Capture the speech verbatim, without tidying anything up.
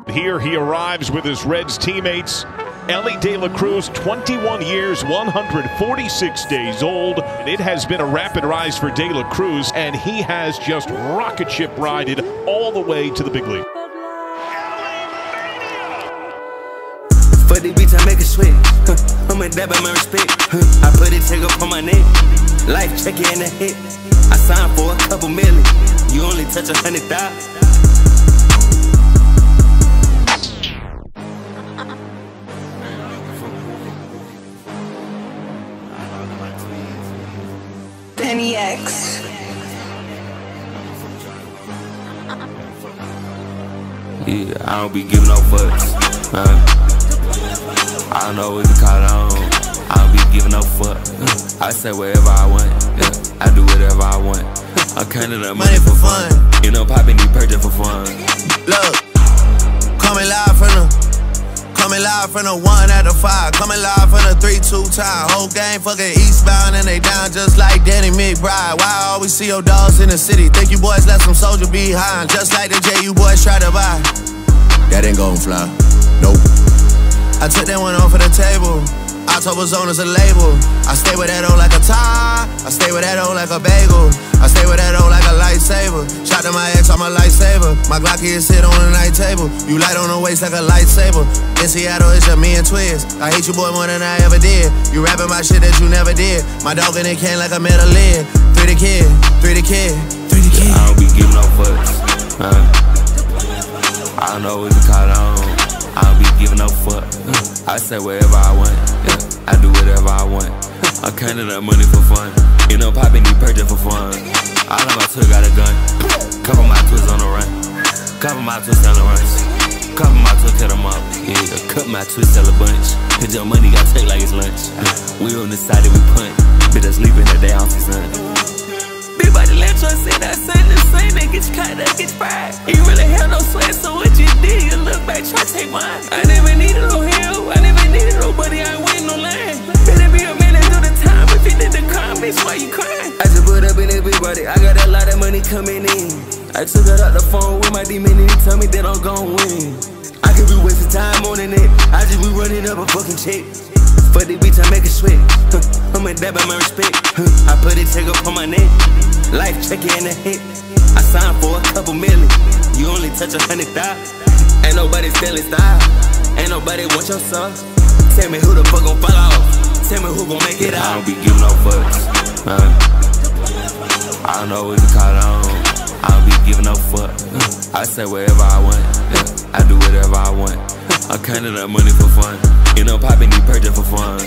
Here he arrives with his Reds teammates. Elly de la Cruz, twenty-one years, one hundred forty-six days old. And it has been a rapid rise for de la Cruz, and he has just rocket ship rided all the way to the big league. For the beach, I make it sweat. Huh. I'm a dab at my respect. Huh. I put it take up on my neck. Life check it in the hit. I signed for a couple million. You only touch a hundred thousand. Penny X. Yeah, I don't be giving no fucks. Uh, I don't know what to call it on. I don't be giving no fuck. I say whatever I want. Yeah, I do whatever I want. I'm counting up money for fun. You know, popping these purchase for fun. Look, coming live from the. Coming live from the one out of five. Coming live from the three two time. Whole game fucking eastbound and they down just like Danny McBride. Why I always see your dogs in the city? Think you boys left some soldier behind, just like the J you boys try to buy. That ain't gon' fly. Nope. I took that one off of the table. October Zone is a label. I stay with that old like a tie. I stay with that old like a bagel. I stay with that old like a lightsaber. Shot to my ex, I'm a lightsaber. My Glocky is sit on the night table. You light on the waist like a lightsaber. In Seattle, it's just me and Twiz. I hate you boy more than I ever did. You rapping my shit that you never did. My dog in it can like a metal lid. Three the kid, three the kid, three the kid. I don't be giving no fucks. Uh, I don't know what to call it on. I don't be giving no fuck. I say whatever I want. Yeah, I do whatever I want. I'm counting up money for fun. You know, popping these purchase for fun. All of my twists got a gun. Couple my twists on the run. Couple my twists on the runs. Couple my twists cut them up. Yeah, cut my twists sell a bunch. Cause your money got take like it's lunch. We on the side that we punt. Bitch, I sleep in the day off the sun. Big body left choice say that same the same. That get you cut up, get fried. You really have no sweat, so what you did, you look back, try to take mine. I never needed no help, I never needed nobody, I ain't waiting no line. Better be a man and do the time. If you did the crime, bitch, why you crying? I just put up in this big body, I got a lot of money coming in. I took it out the phone with my demon and he tell me that I'm gon' win. I could be wasting time on the net, I just be running up a fucking check. For the beach, I make it sweat. Huh. I'm a dab at my respect. Huh. I put it take up on my neck. Life check it in the hit. I signed for a couple million. You only touch a hundred thousand. Ain't nobody stealing style. Ain't nobody want your sauce. Tell me who the fuck gon' fall off. Tell me who gon' make it out. I don't be giving no fucks. Uh, I don't know what to call it on. I don't be giving no fuck. I say whatever I want. Yeah, I do whatever I want. I'm counting up money for fun. You know, popping these purchase for fun.